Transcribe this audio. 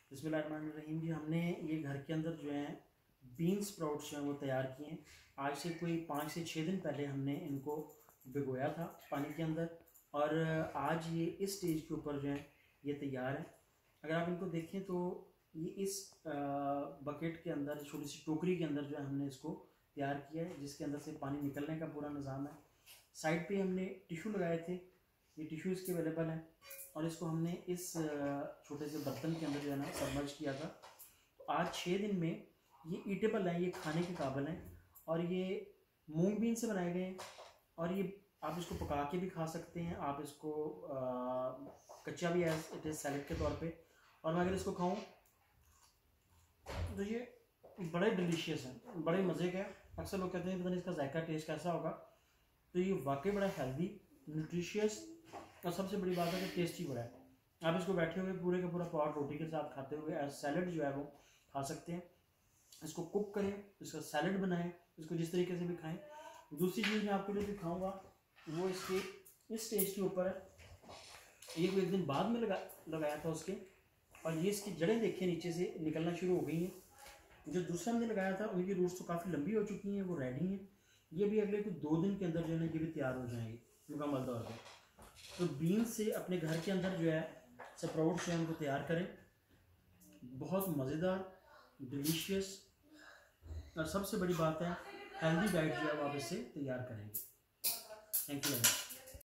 बिस्मिल्लाहिर्रहमानिर्रहीम जी, हमने ये घर के अंदर जो है बीन स्प्राउट्स जो हैं वो तैयार किए हैं। आज से कोई 5 से 6 दिन पहले हमने इनको भिगोया था पानी के अंदर, और आज ये इस स्टेज के ऊपर जो है ये तैयार है। अगर आप इनको देखें तो ये इस बकेट के अंदर, छोटी सी टोकरी के अंदर जो है हमने इसको तैयार किया है, जिसके अंदर से पानी निकलने का पूरा निज़ाम है। साइड पे हमने टिश्यू लगाए थे, ये टिश्यू इसके अवेलेबल हैं, और इसको हमने इस छोटे से बर्तन के अंदर जो है ना सबमर्ज किया था। तो आज 6 दिन में ये ईटेबल हैं, ये खाने के काबिल हैं, और ये मूंग बीन से बनाए गए हैं। और ये आप इसको पका के भी खा सकते हैं, आप इसको कच्चा भी एज इट इज़ सैलेड के तौर पे। और मैं अगर इसको खाऊं तो ये बड़े डिलीशियस हैं, बड़े मज़े का है। अक्सर लोग कहते हैं पता नहीं इसका जायका टेस्ट कैसा होगा, तो ये वाकई बड़ा हेल्दी, न्यूट्रिशियस, और सबसे बड़ी बात है कि टेस्टी बड़ा है। आप इसको बैठे हुए पूरे का पूरा पॉट रोटी के साथ खाते हुए एज सैलेड जो है वो खा सकते हैं। इसको कुक करें, इसका सैलेड बनाएं, इसको जिस तरीके से भी खाएं। दूसरी चीज़ मैं आपको जो दिखाऊंगा वो इसके इस स्टेज के ऊपर है। ये कोई एक दिन बाद में लगाया था उसके, और ये इसकी जड़ें देखिए नीचे से निकलना शुरू हो गई हैं। जो दूसरा हमने लगाया था उनकी रूट्स तो काफ़ी लंबी हो चुकी हैं, वो रेडी हैं। ये भी अगले कुछ 2 दिन के अंदर जो है ये भी तैयार हो जाएंगे मुकम्मल तौर पर। तो बीन से अपने घर के अंदर जो है स्प्राउट्स जो है उनको तैयार करें। बहुत मज़ेदार, डिलीशियस, और सबसे बड़ी बात है हेल्दी डाइट जो है वो आप इससे तैयार करेंगे। Thank you very much.